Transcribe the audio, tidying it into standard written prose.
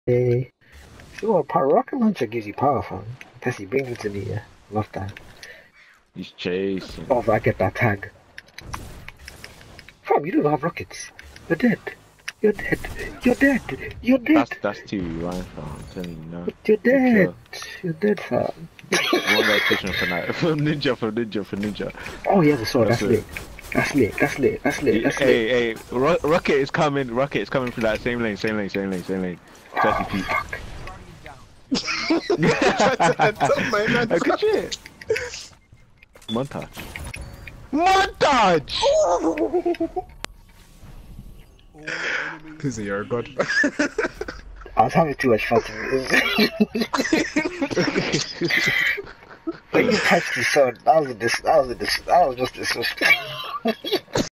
Hey. See what power rocket launcher gives you power from? Tessie, bring it to me, yeah. Love that. He's chasing. Oh, if I get that tag. Fam, you don't have rockets. You're dead. You're dead. You're dead. You're dead. That's too right, fam. I'm telling you now. You're dead. You're dead, fam. One guy pushing for night. For ninja. Oh, he has a sword. That's That's lit. That's lit. That's lit. That's lit. That's lit. Hey, Rocket is coming. Rocket is coming through that same lane. 30 feet. Fuck. Good shit. Montage. This is your god. I was having too much fun. When you touched the sword, that was just disgusting.